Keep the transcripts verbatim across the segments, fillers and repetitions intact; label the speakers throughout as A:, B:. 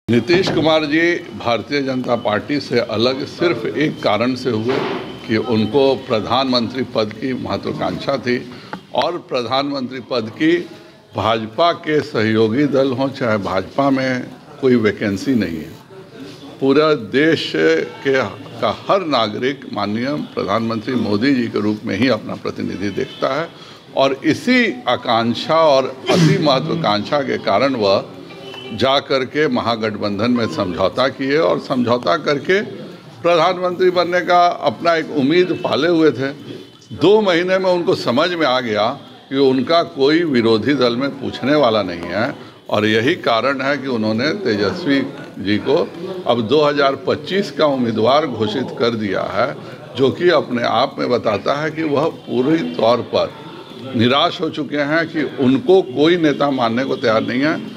A: Nitish Kumar ji Bharatiya Janata party से अलग सिर्फ एक कारण से हुए कि उनको प्रधानमंत्री पद की महत्वाकांक्षा थी और प्रधानमंत्री पद की भाजपा के सहयोगी दल हों चाहे भाजपा में कोई वैकेंसी नहीं है। पूरा देश के का हर नागरिक माननीय प्रधानमंत्री मोदी जी के रूप में ही अपना प्रतिनिधि देखता है और इसी आकांक्षा और अति महत्वाकांक्षा के कारण वह जा कर के महागठबंधन में समझौता किए और समझौता करके प्रधानमंत्री बनने का अपना एक उम्मीद पाले हुए थे। दो महीने में उनको समझ में आ गया कि उनका कोई विरोधी दल में पूछने वाला नहीं है और यही कारण है कि उन्होंने तेजस्वी जी को अब दो हज़ार पच्चीस का उम्मीदवार घोषित कर दिया है, जो कि अपने आप में बताता है कि वह पूरी तौर पर निराश हो चुके हैं कि उनको कोई नेता मानने को तैयार नहीं है।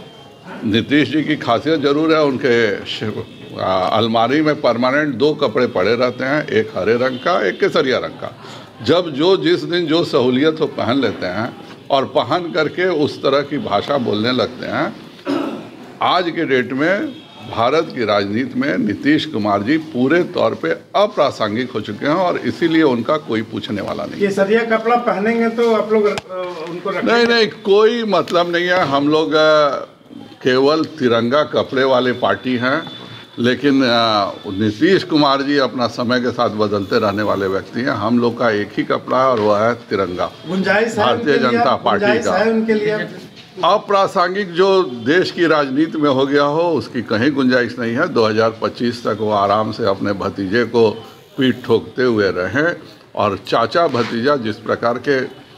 A: नीतीश जी की खासियत जरूर है, उनके अलमारी में परमानेंट दो कपड़े पड़े रहते हैं, एक हरे रंग का एक केसरिया रंग का। जब जो जिस दिन जो सहूलियत हो पहन लेते हैं और पहन करके उस तरह की भाषा बोलने लगते हैं। आज के डेट में भारत की राजनीति में नीतीश कुमार जी पूरे तौर पे अप्रासंगिक हो चुके हैं और इसीलिए उनका कोई पूछने वाला नहीं।
B: केसरिया कपड़ा पहनेंगे तो आप लोग उनको रखेंगे?
A: नहीं नहीं, कोई मतलब नहीं है। हम लोग केवल तिरंगा कपड़े वाले पार्टी हैं, लेकिन नीतीश कुमार जी अपना समय के साथ बदलते रहने वाले व्यक्ति हैं। हम लोग का एक ही कपड़ा है और वह है तिरंगा, भारतीय जनता पार्टी का।
B: उनके लिए
A: अप्रासंगिक जो देश की राजनीति में हो गया हो उसकी कहीं गुंजाइश नहीं है। दो हज़ार पच्चीस तक वो आराम से अपने भतीजे को पीठ ठोकते हुए रहें और चाचा भतीजा जिस प्रकार के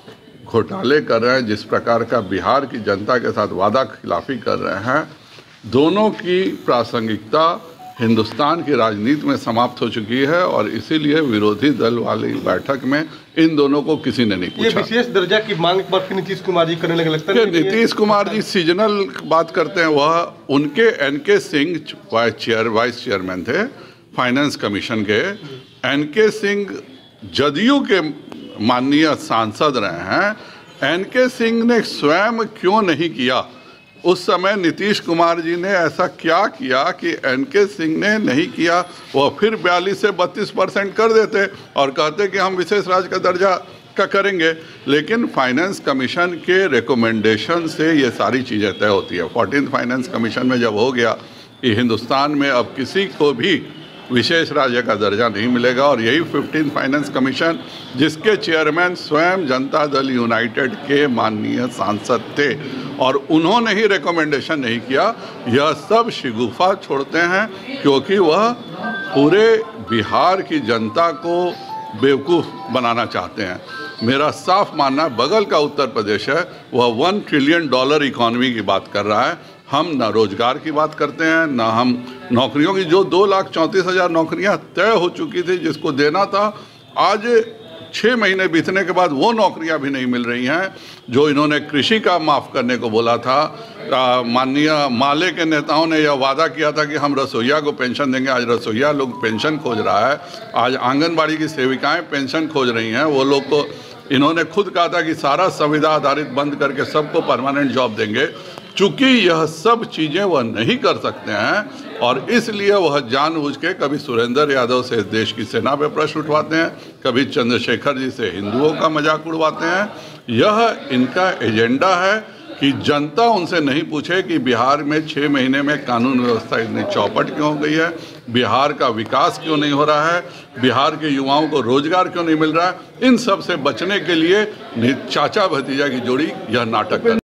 A: घोटाले कर रहे हैं, जिस प्रकार का बिहार की जनता के साथ वादा खिलाफी कर रहे हैं, दोनों की प्रासंगिकता हिंदुस्तान की राजनीति में समाप्त हो चुकी है और इसीलिए विरोधी दल वाली बैठक में इन दोनों को किसी ने नहीं पूछा।
B: ये विशेष दर्जा की मांग पर नीतीश कुमार जी करने लगे, लगता है
A: नीतीश कुमार जी सीजनल बात करते हैं। वह उनके N K Singh vice chair vice chairman थे फाइनेंस कमीशन के। एन के सिंह जदयू के माननीय सांसद रहे हैं। एन के सिंह ने स्वयं क्यों नहीं किया? उस समय नीतीश कुमार जी ने ऐसा क्या किया कि एन के सिंह ने नहीं किया? वह फिर बयालीस से बत्तीस परसेंट कर देते और कहते कि हम विशेष राज्य का दर्जा का करेंगे। लेकिन फाइनेंस कमीशन के रिकमेंडेशन से ये सारी चीज़ें तय होती है। फोर्टीन फाइनेंस कमीशन में जब हो गया कि हिंदुस्तान में अब किसी को भी विशेष राज्य का दर्जा नहीं मिलेगा और यही फिफ्टीन फाइनेंस कमीशन जिसके चेयरमैन स्वयं जनता दल यूनाइटेड के माननीय सांसद थे और उन्होंने ही रिकमेंडेशन नहीं किया। यह सब शिगुफा छोड़ते हैं क्योंकि वह पूरे बिहार की जनता को बेवकूफ़ बनाना चाहते हैं। मेरा साफ मानना बगल का उत्तर प्रदेश है, वह वन ट्रिलियन डॉलर इकॉनमी की बात कर रहा है। हम न रोजगार की बात करते हैं न हम नौकरियों की। जो दो लाख चौंतीस हज़ार नौकरियाँ तय हो चुकी थी जिसको देना था, आज छः महीने बीतने के बाद वो नौकरियां भी नहीं मिल रही हैं। जो इन्होंने कृषि का माफ़ करने को बोला था, माननीय माले के नेताओं ने यह वादा किया था कि हम रसोइया को पेंशन देंगे। आज रसोइया लोग पेंशन खोज रहा है। आज आंगनबाड़ी की सेविकाएं पेंशन खोज रही हैं। वो लोग को इन्होंने खुद कहा था कि सारा संविदा आधारित बंद करके सबको परमानेंट जॉब देंगे। चूँकि यह सब चीज़ें वह नहीं कर सकते हैं और इसलिए वह जानबूझ के कभी सुरेंद्र यादव से देश की सेना पे प्रश्न उठवाते हैं, कभी चंद्रशेखर जी से हिंदुओं का मजाक उड़वाते हैं। यह इनका एजेंडा है कि जनता उनसे नहीं पूछे कि बिहार में छः महीने में कानून व्यवस्था इतनी चौपट क्यों हो गई है, बिहार का विकास क्यों नहीं हो रहा है, बिहार के युवाओं को रोजगार क्यों नहीं मिल रहा है। इन सब से बचने के लिए चाचा भतीजा की जोड़ी यह नाटक है।